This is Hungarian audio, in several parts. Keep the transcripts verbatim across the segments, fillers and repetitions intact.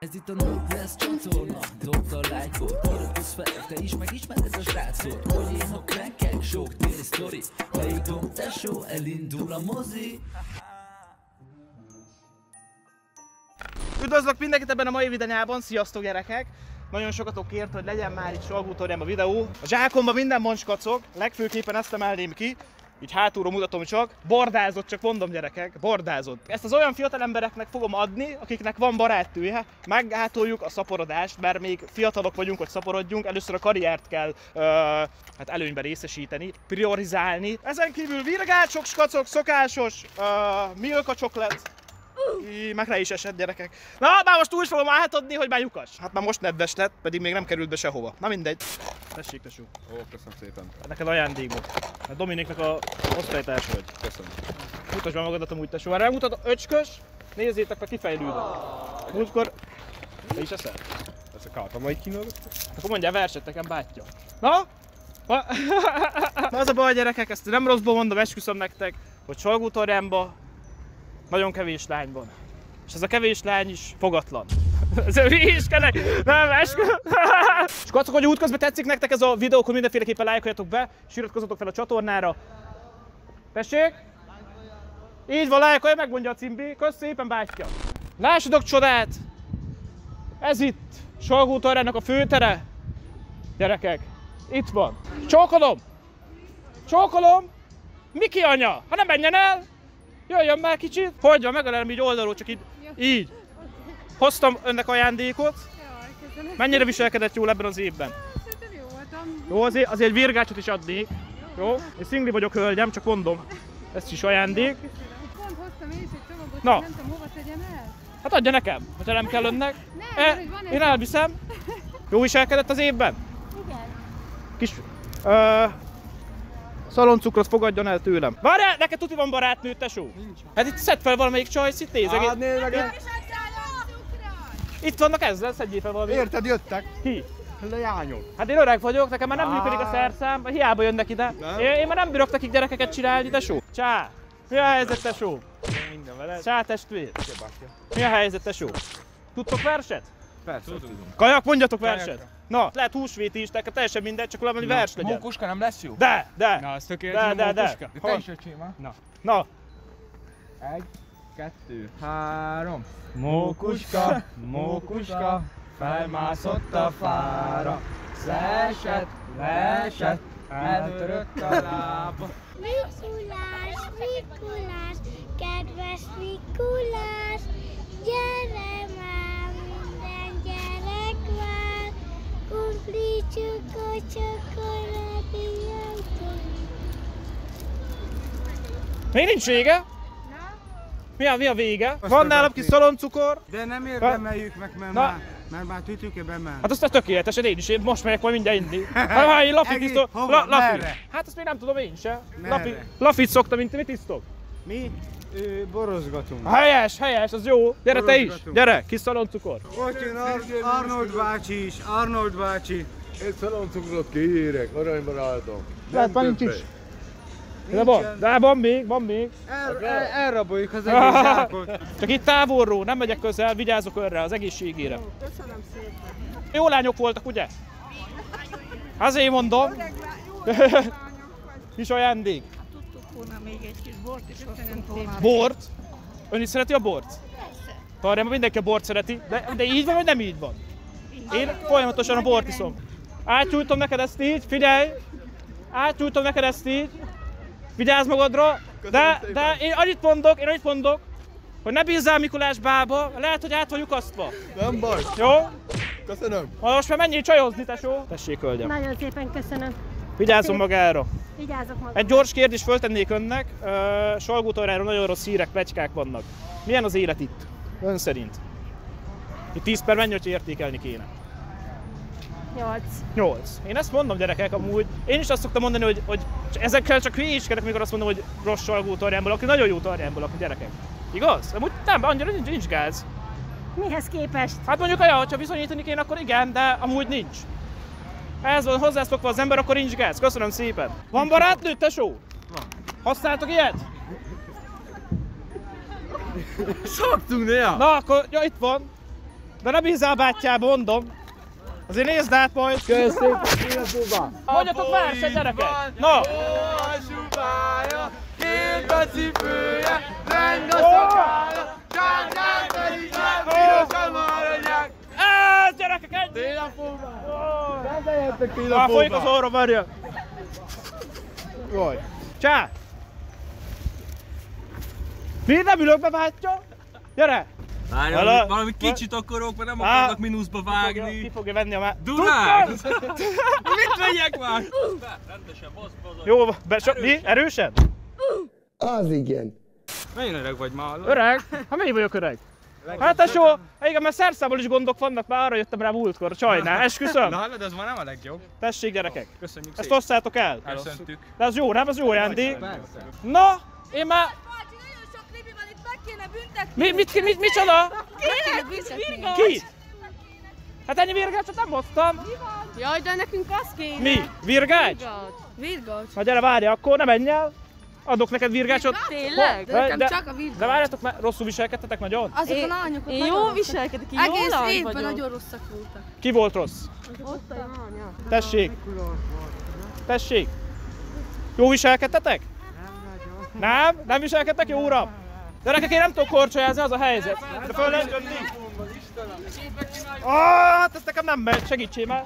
Ez itt a Noblesse csatorna, dobd a lájkot, iratkozz fel, te is megismered a srácot. Hogy én a crackek, sok téli sztori, beítom tesó, elindul a mozi. Üdvözlök mindenkit ebben a mai videóban, sziasztok gyerekek! Nagyon sokatok kért, hogy legyen már itt Salgótarjánban videó. A zsákomban minden moncskacog, legfőképpen ezt emelném ki. Így hátulról mutatom csak. Bordázott, csak mondom gyerekek, bordázott. Ezt az olyan fiatal embereknek fogom adni, akiknek van barátnője. Meggátoljuk a szaporodást, mert még fiatalok vagyunk, hogy szaporodjunk. Először a karriert kell ö, hát előnybe részesíteni, priorizálni. Ezen kívül virgácsok, skacok, szokásos, ö, milka csoklet. Í, meg le is esett gyerekek. Na, már most úgy fogom átadni, hogy már lyukas. Hát már most nedves lett, pedig még nem került be sehova. Na mindegy. Tessék, tesó. Ó, köszönöm szépen. Neked ajándékot. Hát Dominiknak a osztálytárs vagy. Köszönöm. Mutasd meg magadat amúgy, tesó. Erre mutat öcskös, nézzétek meg, kifejlődve. Múltkor... Te is eszel? Ez a kápa majd kínálod? Akkor mondjál verset nekem, bátyja. Na? Na az a baj gyerekek, ezt nem rosszból mondom, esküszöm nektek, hogy Salgótarjánban nagyon kevés lány van. És ez a kevés lány is fogatlan. Ez a hülyéskedek! Nem, eskü... És kacok, hogy útközben tetszik nektek ez a videó, akkor mindenféleképpen lájkoljatok be, és iratkozzatok fel a csatornára. Tessék? Így van, lájkolja, megmondja a cimbi. Kösz szépen, bátyja! Lássatok csodát! Ez itt Salgótarjánnak a főtere. Gyerekek, itt van. Csókolom! Csókolom! Miki anya! Ha nem menjen el! Jöjjön már kicsit! Hogy van, megalelem így oldalról, csak így. Így. Hoztam önnek ajándékot. Mennyire viselkedett jól ebben az évben? Jó voltam. Jó, azért, azért egy virgácsot is adnék. Jó? Én szingli vagyok, hölgyem, csak mondom. Ez is ajándék. Pont hoztam én is egy csomagot, Na. nem tudom hova tegyem el. Hát adja nekem, hogyha nem kell önnek. Nem, E, mert van én ez- elviszem. Jó viselkedett az évben? Igen. Kis... Ö, szaloncukrot fogadjon el tőlem. Várjál, neked tuti van barátnőd, tesó? Nincs. Hát itt szedd fel valamelyik csajsz, itt nézd. Hát nézd meg! Itt vannak ezzel, szedjél fel valami. Érted, jöttek? Ki? Lányok. Hát én öreg vagyok, nekem már nem Á. működik a szerszám, hiába jönnek ide. Nem? Én, én már nem bírok nekik gyerekeket csinálni, tesó. Csá! Mi a helyzet, tesó? Minden veled. Csá, testvér! Mi a helyzet, tesó? Tudtok verset? Persze, tudom. Kajak, mondjatok Kajakra. verset! Na, lehet húsvéti is, tehát teljesen mindegy, csak valami vers legyen. Mókuska nem lesz jó? De, de! Na, az tökéletes De, de, de. mókuska. De te Hol? is öcsém, ha? Na. Na! Egy, kettő, három. Mókuska, mókuska, felmászott a fára. Leesett, leesett, eltörött a lába. Mikulás, Mikulás, kedves Mikulás, gyere már, minden gyerek vár, kumpli csukor, csokoládé jöjjön. Még nincs vége? Mi a, mi a vége? Van nálam kis szaloncukor? De nem érdemeljük meg, mert Na. már, mert már tütőke bement. Hát azt a tökéletes, én is, én most megyek majd mindjárt inni. Hát ha én lafit Egész- isztok, hova? la, lafi. Merre? Hát azt még nem tudom én se. Merre? Lafi, lafit szoktam, mint mit isztok? Mi ö, borozgatunk. Helyes, helyes, az jó. Gyere te is, Borozgatunk. gyere, kis szaloncukor. Ott jön Ar- Arnold bácsi is, Arnold bácsi. Egy szaloncukrot kérek, aranybarátom. Lehet, már nincs is. De van, de van még, van még. El, el, elraboljuk az egész zsákot. Csak itt távolról, nem megyek közel, vigyázok önre, az egészségére. Köszönöm szépen. Jó lányok voltak, ugye? Azért mondom. Kis ajándék. Tudtuk volna még egy kis bort is hoztunk volna. Bort? Ön is szereti a bort? Persze. Tarjában mindenki a bort szereti, de, de így van, vagy nem így van? Én folyamatosan a bort iszom. Átnyújtom neked ezt így, figyelj! Átnyújtom neked ezt így. Vigyázz magadra, de, de én annyit mondok, én annyit mondok, hogy ne bízzál Mikulás bába, lehet, hogy át vagyunk asztva. Nem baj. Jó? Köszönöm. Most már menjél csajozni, tesó. Tessék, hölgyem. Nagyon szépen köszönöm. Vigyázzon magára. Vigyázok magamra. Egy gyors kérdést föltennék önnek. Uh, Salgótarjánról nagyon rossz hírek, pletykák vannak. Milyen az élet itt? Ön szerint? Itt tíz per mennyi, hogy értékelni kéne? Nyolc. nyolc. Én ezt mondom, gyerekek, amúgy. Én is azt szoktam mondani, hogy, hogy ezekkel csak hülyéskedek, mikor azt mondom, hogy rossz Salgótarjánból, aki nagyon jó Tarjánból, aki gyerekek. Igaz? Amúgy nem, annyira nincs, nincs gáz. Mihez képest? Hát mondjuk olyan, hogyha viszonyítani kéne, akkor igen, de amúgy nincs. Ez van hozzászokva az ember, akkor nincs gáz. Köszönöm szépen. Van barátnőd, tesó? Van. Használtok ilyet? Szoktunk, de ja. Na akkor, ja, itt van. De ne bízzál a bátyjába, mondom. Azért nézd át majd. Köszönjük, Kilapuba! Mondjatok verset, gyerekek! No! A zsubája, kék a cipője, leng a szakája, csárkán pedig nem piros a maranyák. Ez, gyerekek, egy! Kilapuba! Rendeljetek Ah, Kilapuba! folyik az óra, várja! Jaj! Csá! Miért nem ülök be, bátya? Gyere! Várj, Hala- valami, valami kicsit akarok, mert nem Á. akarnak mínuszba Ki vágni. fogja venni a má... Durán! Tudtam! Mit vegyek már? Rendesen, basz, basz. Jó, be, so, mi? Erősen? Az igen. Mennyire öreg vagy már? Öreg? Hát mennyi vagyok öreg? Hát tesó, igen, mert szerszámból is gondok vannak, már arra jöttem rá múltkor, csajnál, esküszöm. Na hallod, ez már nem a legjobb. Tessék, gyerekek, Köszönjük ezt szépen. osszátok el. Köszöntük. De ez jó, nem? Ez jó ajándék. Persze. Na, én már... Bácsi, nagyon sok kribi van, itt meg kéne büntetni. Mi, mit, mit, micsoda? Kéne büntetni. Ki? Hát ennyi virgácsot nem hoztam. Jaj, de nekünk az kéne. Mi? Virgács? Virgacs. Na gyere, várja, akkor ne menj el. Adok neked virgácsot. Tényleg? De- De nekem de- csak a virgacs. De várjátok, mert rosszul viselkedtetek nagyon? Azok a lányok Én jó viselkedek, én jó Egész lány évben vagyok. nagyon rosszak voltak. Ki volt rossz? Ott a lánya. Tessék. Tessék. Jó viselkedtetek? Nem? Nem viselkedtek? Jó uram? Gyerekek, én nem tudok korcsolyázni, az a helyzet. De föl lehet jönni. Ah, hát ez nekem nem megy, segítsél már.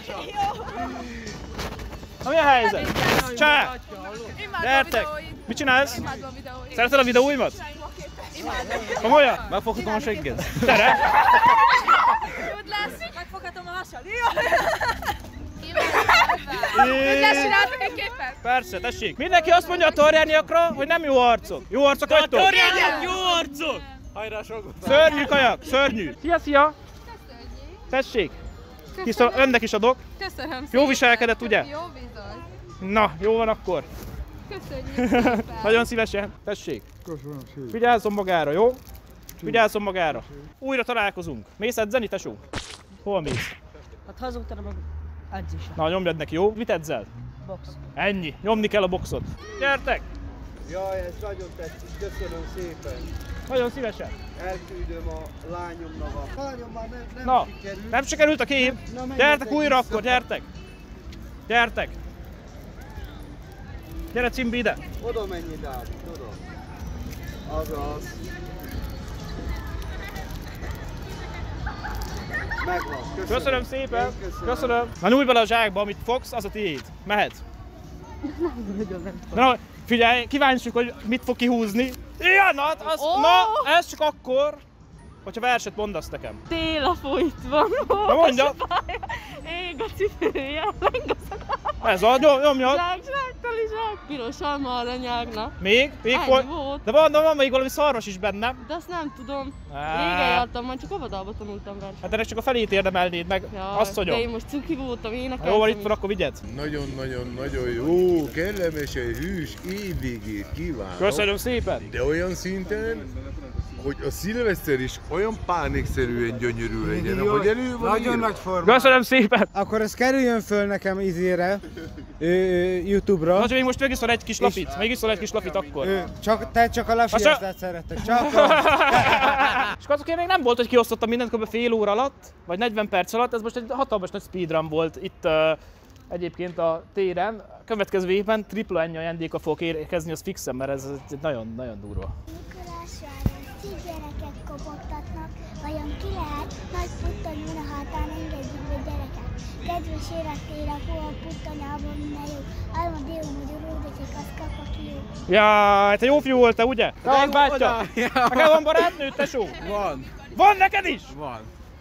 Na mi a helyzet? Csá! Gyertek! Mit csinálsz? Imádom a videóit. Szereted a videóimat? Imádom. Komolyan? Megfoghatom a segged? Gyere! Jód lesz. Megfoghatom a hasad. Jód lesz, csináltok egy képet? Persze, tessék. Mindenki azt mondja a torjániakra, hogy nem jó arcok. Jó arcok vagytok? Torjányok, jó arcok! Hajrá, Salgó! Szörnyű kajak, szörnyű. Szia, szia! Tessék. Kiszol, önnek is adok. Köszönöm Jó viselkedett, ugye? Jó bizony. Na, jó van akkor. Köszönjük szépen. Nagyon szívesen. Tessék. Köszönöm szépen. Vigyázzon magára, jó? Vigyázzon magára. Újra találkozunk. Mész edzeni, tesó? Hol mész? Hát hazudtam meg edzésre. Na, nyomjad neki, jó? Mit edzel? Box. Ennyi. Nyomni kell a boxot. Gyertek! Jaj, ez nagyon tetszik, köszönöm szépen. Nagyon szívesen. Elküldöm a lányomnak a... Lányom már nem, nem Na, sikerült. nem sikerült a kép? Na, menjetek Gyertek újra vissza. akkor, gyertek! Gyertek! Gyere, Cimbi, ide! Oda menj, Dávid, oda. Azaz. Megvan, köszönöm. Köszönöm szépen! Én köszönöm. Köszönöm! Na nyújj bele a zsákba, amit fogsz, az a tiéd. Mehetsz. Na, figyelj, kíváncsiuk, hogy mit fog kihúzni. Igen, na, hát az, Ó! na, ez csak akkor, hogyha verset mondasz nekem. Tél a folytban. Na mondja. Ég a cipője, leng a szakája. Ez a, nyom, nyomja. Zsák, zsák, teli zsák. Piros alma aranyágna. Még? Még Ennyi volt? volt. De van, de van még valami szarvas is benne. De azt nem tudom. Á. Régen jártam, majd csak óvodába tanultam verset. Hát ennek csak a felét érdemelnéd meg, Jaj, azt de én mondjam. most cuki voltam, énekeltem. Jó, van, itt van, akkor vigyed. Nagyon-nagyon-nagyon jó, kellemesen hűs évvégét kívánok. Köszönöm szépen. De olyan szinten, hogy a szilveszter is olyan pánikszerűen gyönyörű legyen, Jó, ahogy elő van nagyon írva. nagy forma. Köszönöm szépen. Akkor ez kerüljön föl nekem izére, ö, YouTube-ra. Most még most megiszol egy kis lapit, megiszol egy kis lapit akkor. Ö, csak, te csak a csak- lafiasztát szeretek, csak a... És azok én még nem volt, hogy kiosztottam mindent kb. Fél óra alatt, vagy negyven perc alatt, ez most egy hatalmas nagy speedrun volt itt uh, egyébként a téren. A következő évben tripla ennyi ajándéka fogok érkezni, az fixen, mert ez, ez nagyon-nagyon durva. Mikulás város, szép gyerekek kopogtatnak, vajon ki lehet? Nagy puttony a hátán, engedjük be gyerekek. Kedves életére, hol a puttanyában minden jó. Alma dél, magyarul, de csak az kap, aki jó. Jaj, te jó fiú voltál, ugye? Te bátya! Neked van barátnőd, tesó? Van. Van neked is? Van.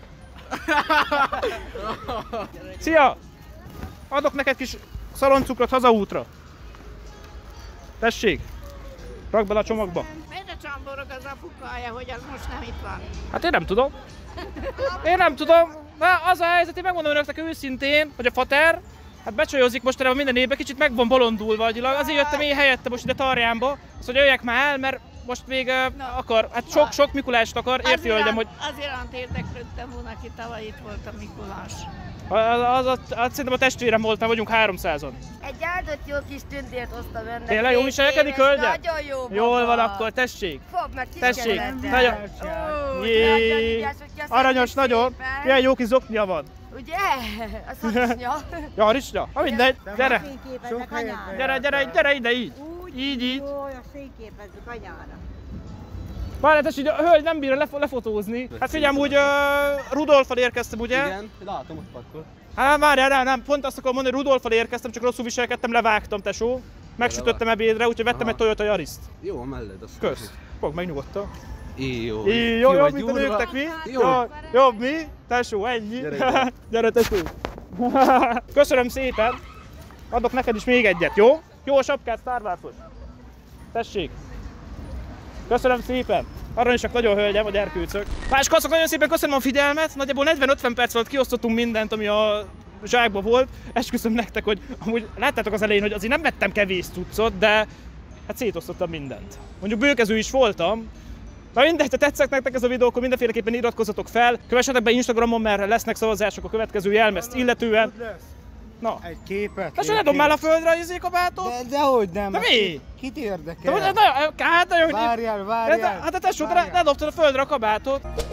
Szia! Adok neked kis szaloncukrot hazaútra. Tessék! Rakd bele a csomagba. Miért a csamborog az apukája, hogy az most nem itt van? Hát én nem tudom. Én nem tudom. Na, az a helyzet, én megmondom önöknek őszintén, hogy a fater, hát becsajozik mostanában minden évben, kicsit meg van bolondulva agyilag. Azért jöttem én helyette most ide Tarjánba, azt hogy jöjjek már el, mert most még uh, akar, hát sok, sok Mikulást akar, érti hölgyem, hogy... Az iránt érdeklődtem volna, aki tavaly itt volt a Mikulás. Az, az, az, az, szerintem a testvérem volt, mert vagyunk háromszázan. Egy áldott jó kis tündért hoztam önnek. Tényleg jól viselkedik, hölgyem? Nagyon jó baba. Jól van akkor, tessék. Fogd meg, kis tessék, kedvencem. nagyon... Ó, Jé, aranyos nagyon. Milyen jó kis zoknia van. Ugye? Az harisnya. Ja, harisnya? Ha mindegy, gyere. Gyere, gyere, gyere, gyere ide, így. Úgy, így, így. Jó, a fényképezzük anyára. Várj, tessék, a hölgy nem bírja lefo lefotózni. Hát figyelj, úgy uh, Rudolffal érkeztem, ugye? Igen, látom, ott pakkol. Hát várjál, nem, nem, pont azt akarom mondani, Rudolffal érkeztem, csak rosszul viselkedtem, levágtam, tesó. Megsütöttem ebédre, úgyhogy vettem Aha. egy Toyota Yariszt. Jó, melled, azt kösz. Fogd meg nyugodtan. Jó, Í, jó, jobb, mint a nőknek, mi? Jó. Jó, jobb, mi? Tesó, ennyi. Gyere, gyere tesó. Köszönöm szépen. Adok neked is még egyet, jó? Jó a sapkát, Star Wars-os. Tessék. Köszönöm szépen. Aranyosak nagyon, hölgyem, a gyerkőcök. Más kacok, nagyon szépen köszönöm a figyelmet. Nagyjából negyven-ötven perc alatt kiosztottunk mindent, ami a zsákban volt. Esküszöm nektek, hogy amúgy láttátok az elején, hogy azért nem vettem kevés cuccot, de hát szétosztottam mindent. Mondjuk bőkező is voltam. Na mindegy, ha tetszett nektek ez a videó, akkor mindenféleképpen iratkozzatok fel. Kövessetek be Instagramon, mert lesznek szavazások a következő jelmezt illetően. Na. Egy képet. Na, ne dobd már a földre az izékabátot. De, dehogy nem. De mi? Kit érdekel? De, de, de, hát, nagyon, várjál, várjál. Hát te tesó, ne dobtad a földre a kabátot.